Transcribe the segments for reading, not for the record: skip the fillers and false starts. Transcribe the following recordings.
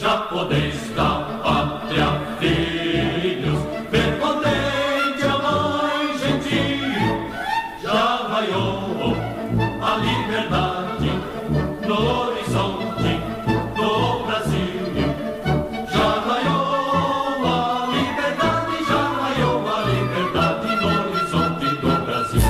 japonês da pátria, filhos, ver contente a mãe gentil, já raiou a liberdade no horizonte do Brasil. Já raiou a liberdade, já raiou a liberdade no horizonte do Brasil.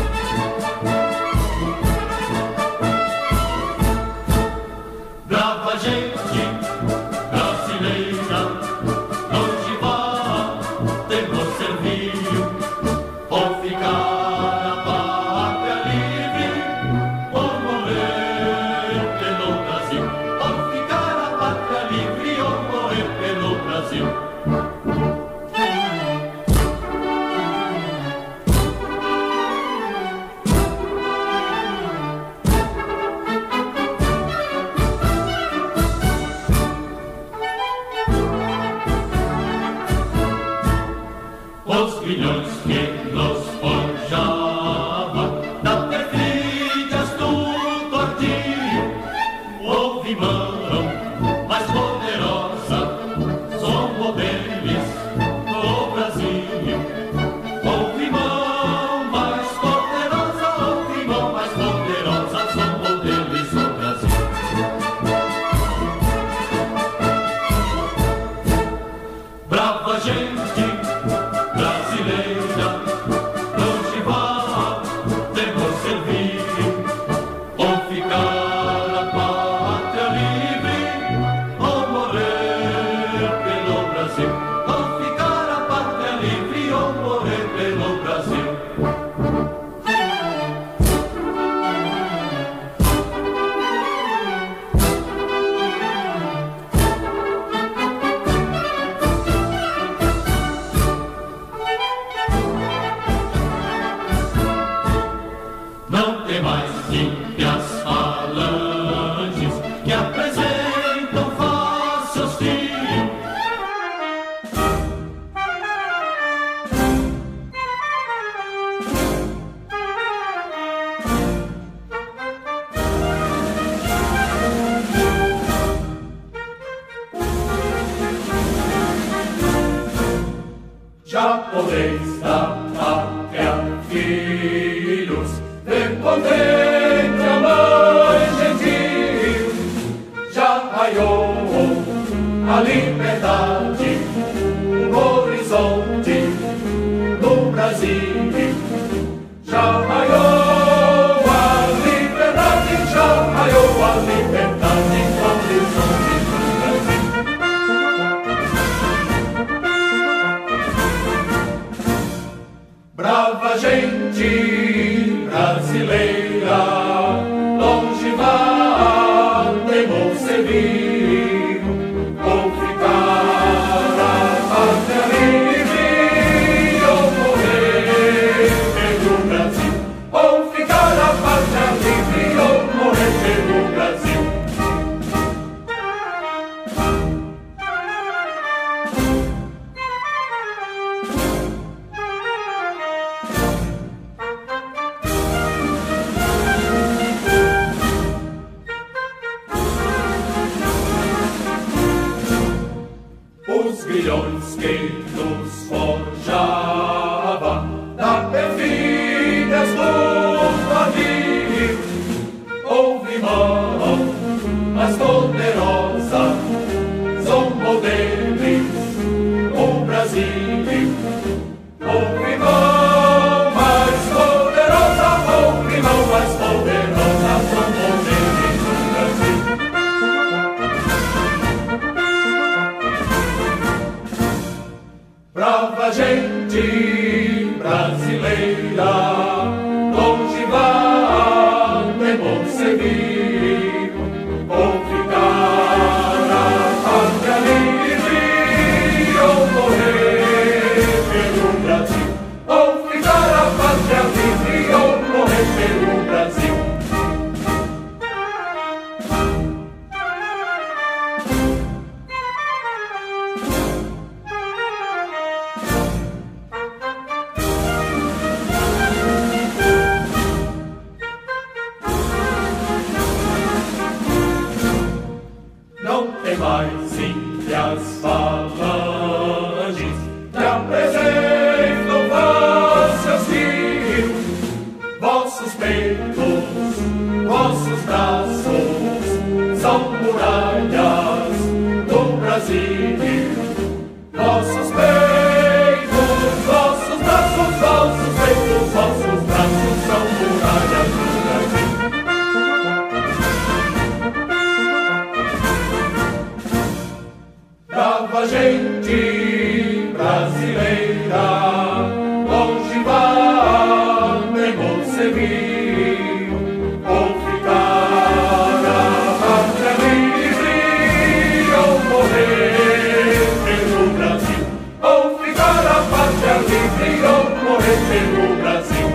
Brava gente brasileira, longe vá, temos serviço, ou ficar a pátria livre, ou morrer pelo Brasil. Ou ficar a pátria livre, ou morrer pelo Brasil. Os grilhões que nos forjavam da perfídia do tortilho, houve mão mais poderosa, somos deles no Brasil. Houve mão mais poderosa, houve mão mais poderosa, somos deles no Brasil. Brava gente brasileira, longe vá, temos serviço, ou ficar a pátria livre, ou morrer pelo Brasil. Ou ficar a pátria livre, ou morrer pelo Brasil. Não tem mais ímpias falanges que apresentam face hostil. Japonês da pátria, filhos, ver contente a mãe gentil, já raiou a liberdade no horizonte do Brasil. Já raiou a liberdade, já raiou a liberdade no horizonte do Brasil. Brava gente brasileira, longe vá, temos servir, ou ficar a pátria livre, ou morrer pelo Brasil. Ou ficar a pátria livre, ou morrer pelo Brasil. Os grilhões que nos forjava da perfídia do navio, houve mão mais poderosa, somos deles o Brasil. Houve mão mais poderosa, houve mão mais poderosa, somos deles o Brasil. Brava gente brasileira, longe vá, temos servir, ou ficar a pátria livre, ou morrer pelo Brasil. Ou ficar a pátria livre, ou morrer pelo Brasil. Não tem mais sim as falanges que apresentam vossos rios, vossos peitos, vossos braços são muralhas do Brasil. Vossos peitos, vossos braços, vossos peitos, vossos braços são muralhas do Brasil. Brava gente brasileira, longe vai você vir, ou ficar a pátria livre, ou morrer pelo Brasil, ou ficar a pátria livre, ou morrer pelo Brasil.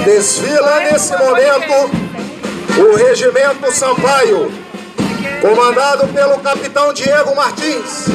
Desfila nesse momento o Regimento Sampaio, comandado pelo capitão Diego Martins.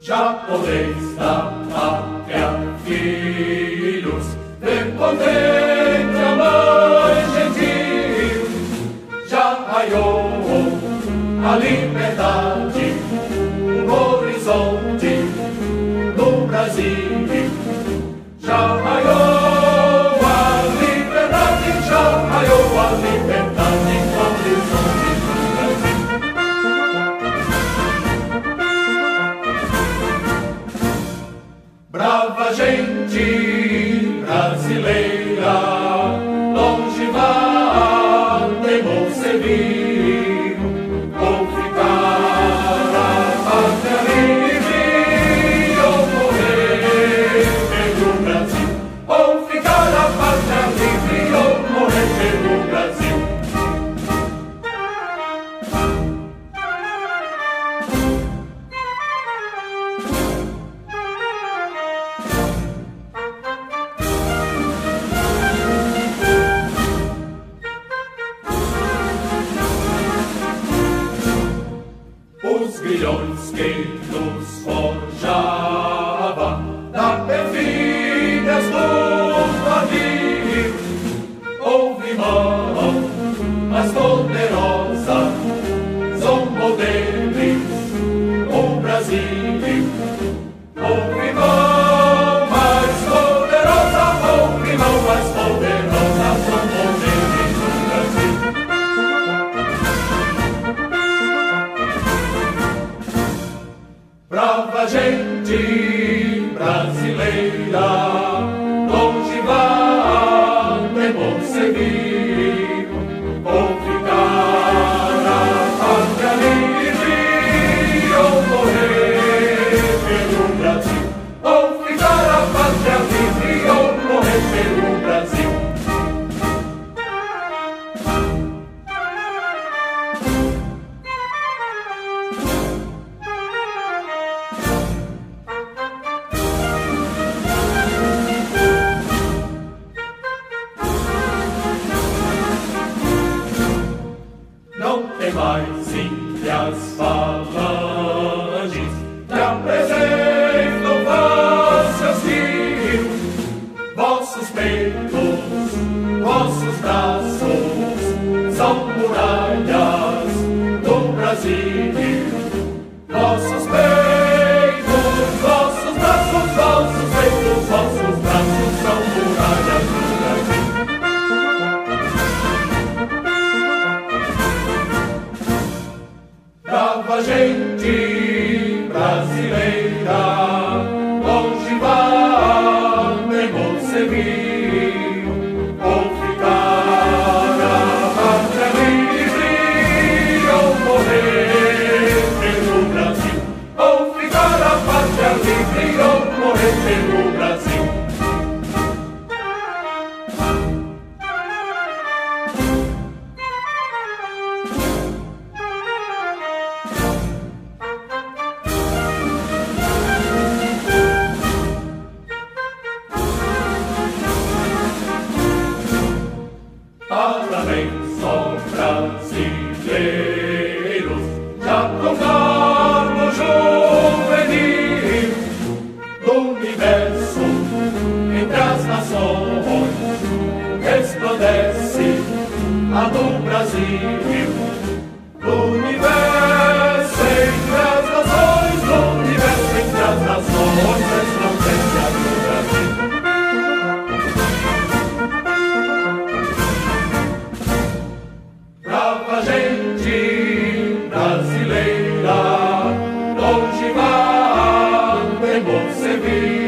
japonês da pátria, filhos, prepotente a mãe gentil, já raiou a liberdade, um horizonte no Brasil, já raiou a liberdade, já raiou a liberdade, no horizonte no Brasil. Brava gente brasileira, longe vá, temor servir, ou ficar a pátria livre, ou morrer pelo Brasil, ou ficar a pátria livre, ou morrer pelo Brasil. Os grilhões que nos forjava da perfídia do navio, houve mão mais poderosa, zombou deles o Brasil. Houve mão mais poderosa, houve mão mais poderosa, zombou deles o Brasil. Brava gente brasileira, longe vá, temor servir, ou ficar a pátria livre, ou morrer pelo Brasil, ou ficar a pátria livre, ou morrer pelo Brasil. Não tem mais índias falanges que apresentam vossos rios, vossos peitos, vossos braços são muralhas do Brasil. Vossos peitos, vossos braços, vossos peitos, vossos braços são muralhas do Brasil. Brava gente brasileira, longe vá, temor servir, ou ficar a pátria livre, ou morrer pelo Brasil, ou ficar a pátria livre, ou morrer pelo Brasil. Parabéns, ó brasileiros, já tocaram juvenil do universo, entre as nações, resplandece a do Brasil. Do universo, entre as nações, do universo, entre as nações, resplandece a do Brasil. Brava gente brasileira, longe vá, temor servir.